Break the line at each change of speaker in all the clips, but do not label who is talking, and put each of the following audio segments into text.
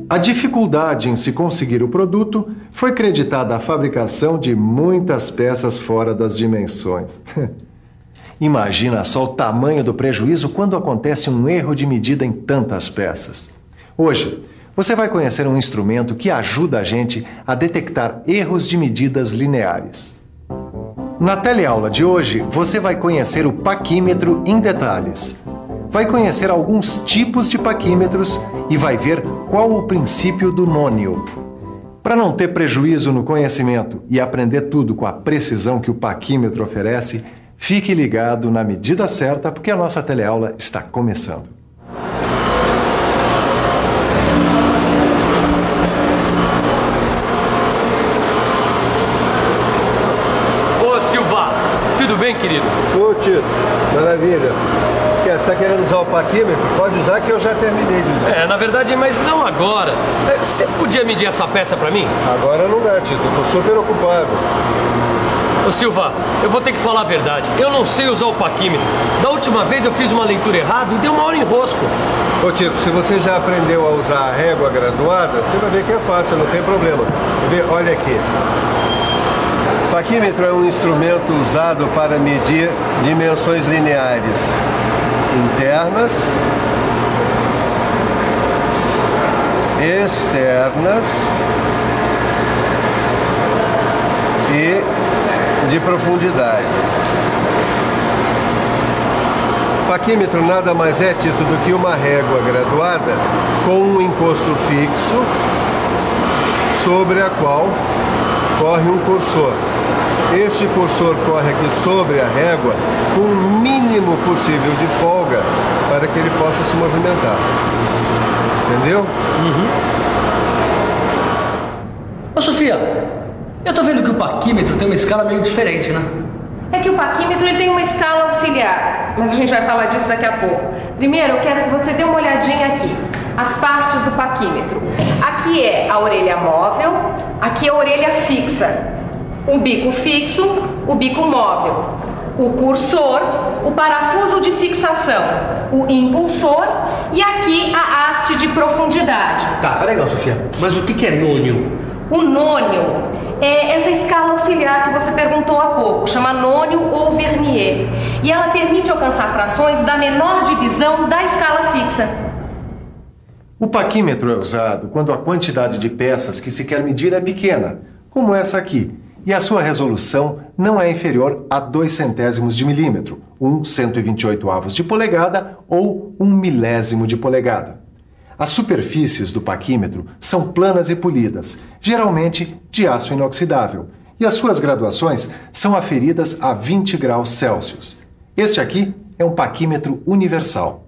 A dificuldade em se conseguir o produto foi creditada à fabricação de muitas peças fora das dimensões. Imagina só o tamanho do prejuízo quando acontece um erro de medida em tantas peças. Hoje, você vai conhecer um instrumento que ajuda a gente a detectar erros de medidas lineares. Na teleaula de hoje, você vai conhecer o paquímetro em detalhes. Vai conhecer alguns tipos de paquímetros e vai ver qual o princípio do nônio. Para não ter prejuízo no conhecimento e aprender tudo com a precisão que o paquímetro oferece, fique ligado na medida certa, porque a nossa teleaula está começando.
Ô Silva, tudo bem, querido?
Ô Tito, maravilha. Você está querendo usar o paquímetro? Pode usar que eu já terminei de usar.
Na verdade, mas não agora. Você podia medir essa peça pra mim?
Agora não dá, Tito. Eu tô super ocupado.
Ô Silva, eu vou ter que falar a verdade. Eu não sei usar o paquímetro. Da última vez eu fiz uma leitura errada e deu maior enrosco.
Ô Tito, se você já aprendeu a usar a régua graduada, você vai ver que é fácil, não tem problema. Olha aqui. O paquímetro é um instrumento usado para medir dimensões lineares internas, externas e de profundidade. O paquímetro nada mais é, Tito, do que uma régua graduada com um encosto fixo sobre a qual corre um cursor. Este cursor corre aqui sobre a régua com o mínimo possível de folga para que ele possa se movimentar. Entendeu?
Ô Sofia, eu tô vendo que o paquímetro tem uma escala meio diferente, né?
É que o paquímetro ele tem uma escala auxiliar, mas a gente vai falar disso daqui a pouco. Primeiro, eu quero que você dê uma olhadinha aqui. As partes do paquímetro. Aqui é a orelha móvel, aqui é a orelha fixa. O bico fixo, o bico móvel, o cursor, o parafuso de fixação, o impulsor e aqui a haste de profundidade.
Tá legal, Sofia. Mas o que é nônio?
O nônio é essa escala auxiliar que você perguntou há pouco, chama nônio ou vernier. E ela permite alcançar frações da menor divisão da escala fixa.
O paquímetro é usado quando a quantidade de peças que se quer medir é pequena, como essa aqui, e a sua resolução não é inferior a 0,02 de milímetro, 1/128 de polegada ou 1 milésimo de polegada. As superfícies do paquímetro são planas e polidas, geralmente de aço inoxidável, e as suas graduações são aferidas a 20 graus Celsius. Este aqui é um paquímetro universal.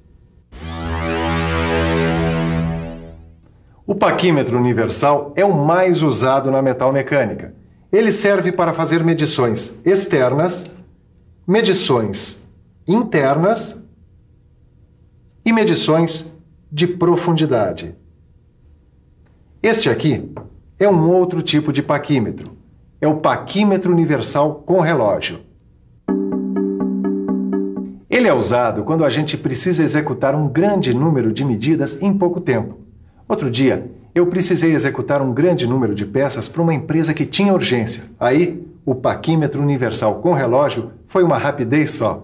O paquímetro universal é o mais usado na metalmecânica. Ele serve para fazer medições externas, medições internas e medições de profundidade. Este aqui é um outro tipo de paquímetro. É o paquímetro universal com relógio. Ele é usado quando a gente precisa executar um grande número de medidas em pouco tempo. Outro dia, eu precisei executar um grande número de peças para uma empresa que tinha urgência. Aí, o paquímetro universal com relógio foi uma rapidez só.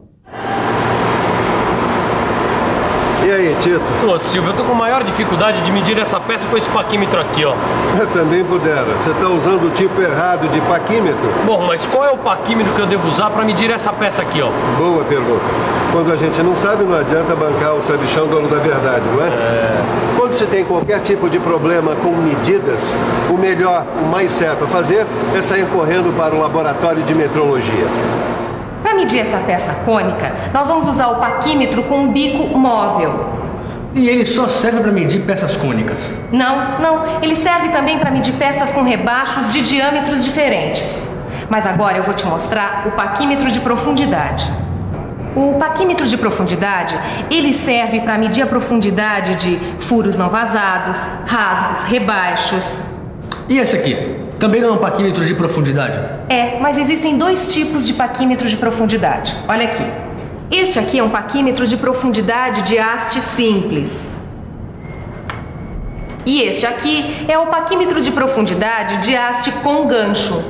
E aí, Tito?
Ô Silvio, eu tô com maior dificuldade de medir essa peça com esse paquímetro aqui, ó.
Eu também pudera. Você está usando o tipo errado de paquímetro?
Bom, mas qual é o paquímetro que eu devo usar para medir essa peça aqui, ó?
Boa pergunta. Quando a gente não sabe, não adianta bancar o sabichão dono da verdade, não é? Quando se tem qualquer tipo de problema com medidas, o melhor, o mais certo a fazer é sair correndo para o laboratório de metrologia.
Para medir essa peça cônica, nós vamos usar o paquímetro com um bico móvel.
E ele só serve para medir peças cônicas?
Não. Ele serve também para medir peças com rebachos de diâmetros diferentes. Mas agora eu vou te mostrar o paquímetro de profundidade. O paquímetro de profundidade, ele serve para medir a profundidade de furos não vazados, rasgos, rebaixos.
E esse aqui? Também não é um paquímetro de profundidade?
É, mas existem dois tipos de paquímetro de profundidade. Olha aqui. Este aqui é um paquímetro de profundidade de haste simples. E este aqui é o paquímetro de profundidade de haste com gancho.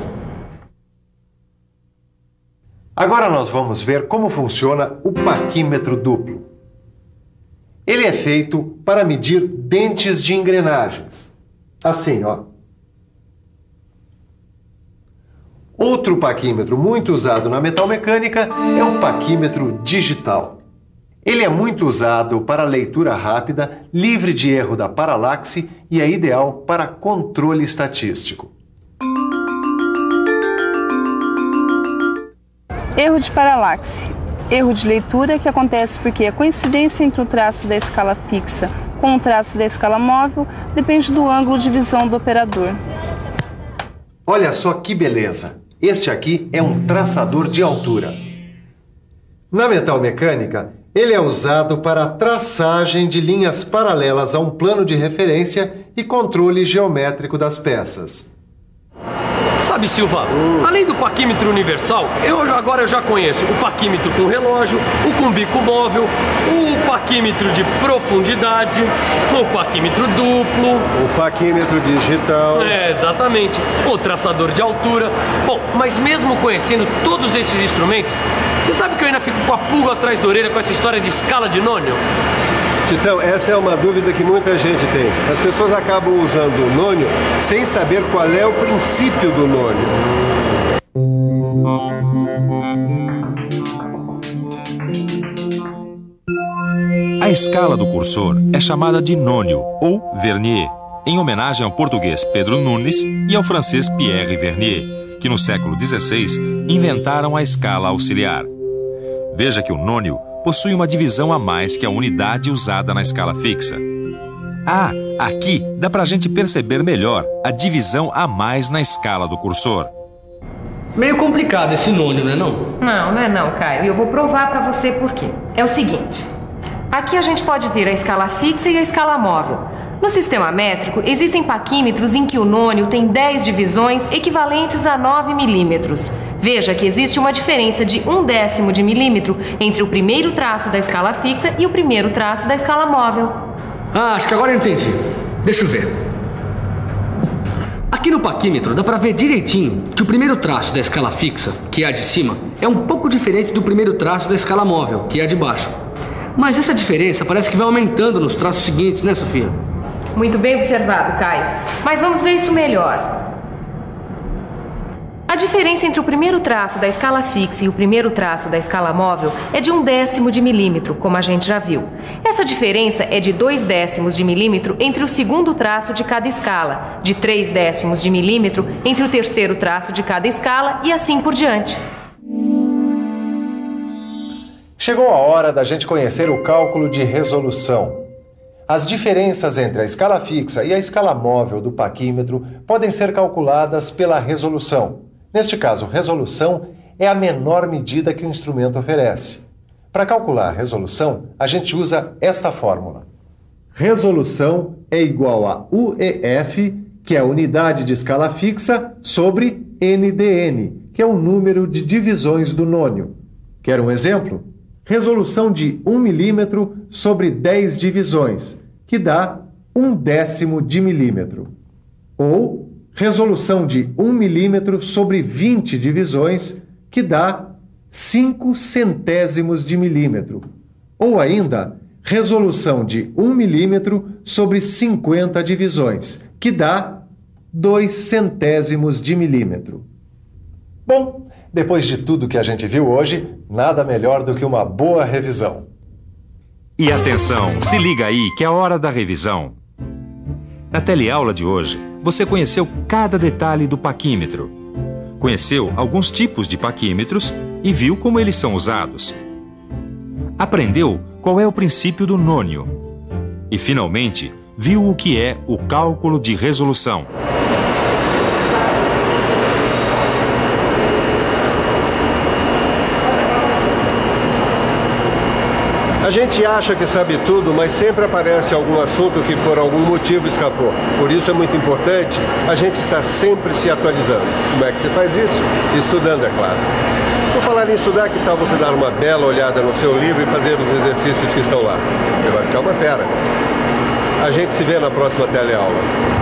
Agora nós vamos ver como funciona o paquímetro duplo. Ele é feito para medir dentes de engrenagens. Assim, ó. Outro paquímetro muito usado na metalmecânica é o paquímetro digital. Ele é muito usado para leitura rápida, livre de erro da paralaxe e é ideal para controle estatístico.
Erro de paralaxe. Erro de leitura que acontece porque a coincidência entre o traço da escala fixa com o traço da escala móvel depende do ângulo de visão do operador.
Olha só que beleza! Este aqui é um traçador de altura. Na metalmecânica, ele é usado para a traçagem de linhas paralelas a um plano de referência e controle geométrico das peças.
Sabe, Silva, além do paquímetro universal, agora eu já conheço o paquímetro com relógio, o com bico móvel, o paquímetro de profundidade, o paquímetro duplo,
O paquímetro digital.
exatamente, o traçador de altura. Bom, mas mesmo conhecendo todos esses instrumentos, você sabe que eu ainda fico com a pulga atrás da orelha com essa história de escala de nônio?
Titão, essa é uma dúvida que muita gente tem. As pessoas acabam usando o nônio sem saber qual é o princípio do nônio.
A escala do cursor é chamada de nônio ou vernier, em homenagem ao português Pedro Nunes e ao francês Pierre Vernier, que no século XVI inventaram a escala auxiliar. Veja que o nônio possui uma divisão a mais que a unidade usada na escala fixa. Ah, aqui dá pra gente perceber melhor a divisão a mais na escala do cursor.
Meio complicado esse nônio, não é não?
Não é não, Caio. E eu vou provar para você por quê. É o seguinte. Aqui a gente pode ver a escala fixa e a escala móvel. No sistema métrico, existem paquímetros em que o nônio tem 10 divisões equivalentes a 9 milímetros. Veja que existe uma diferença de 1/10 de milímetro entre o primeiro traço da escala fixa e o primeiro traço da escala móvel.
Ah, acho que agora eu entendi. Deixa eu ver. Aqui no paquímetro dá pra ver direitinho que o primeiro traço da escala fixa, que é a de cima, é um pouco diferente do primeiro traço da escala móvel, que é a de baixo. Mas essa diferença parece que vai aumentando nos traços seguintes, né, Sofia?
Muito bem observado, Caio. Mas vamos ver isso melhor. A diferença entre o primeiro traço da escala fixa e o primeiro traço da escala móvel é de 1/10 de milímetro, como a gente já viu. Essa diferença é de 2/10 de milímetro entre o segundo traço de cada escala, de 3/10 de milímetro entre o terceiro traço de cada escala e assim por diante.
Chegou a hora da gente conhecer o cálculo de resolução. As diferenças entre a escala fixa e a escala móvel do paquímetro podem ser calculadas pela resolução. Neste caso, resolução é a menor medida que o instrumento oferece. Para calcular a resolução, a gente usa esta fórmula. Resolução é igual a UEF, que é a unidade de escala fixa, sobre NdN, que é o número de divisões do nônio. Quer um exemplo? Resolução de 1 milímetro sobre 10 divisões, que dá 1/10 de milímetro. Ou resolução de 1 milímetro sobre 20 divisões, que dá 5 centésimos de milímetro. Ou ainda, resolução de 1 milímetro sobre 50 divisões, que dá 2 centésimos de milímetro. Bom, depois de tudo que a gente viu hoje, nada melhor do que uma boa revisão.
E atenção, se liga aí que é a hora da revisão. Na teleaula de hoje, você conheceu cada detalhe do paquímetro. Conheceu alguns tipos de paquímetros e viu como eles são usados. Aprendeu qual é o princípio do nônio. E, finalmente, viu o que é o cálculo de resolução.
A gente acha que sabe tudo, mas sempre aparece algum assunto que por algum motivo escapou. Por isso é muito importante a gente estar sempre se atualizando. Como é que você faz isso? Estudando, é claro. Por falar em estudar, que tal você dar uma bela olhada no seu livro e fazer os exercícios que estão lá? Você vai ficar uma fera. A gente se vê na próxima teleaula.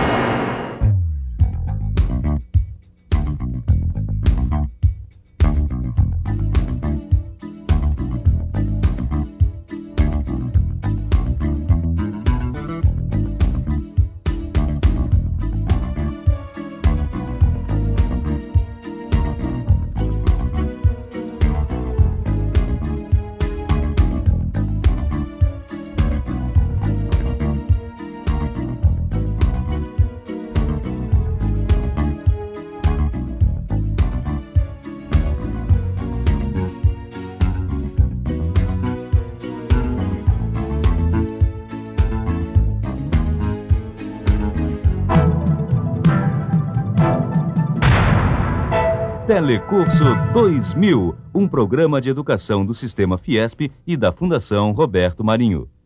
Telecurso 2000, um programa de educação do Sistema Fiesp e da Fundação Roberto Marinho.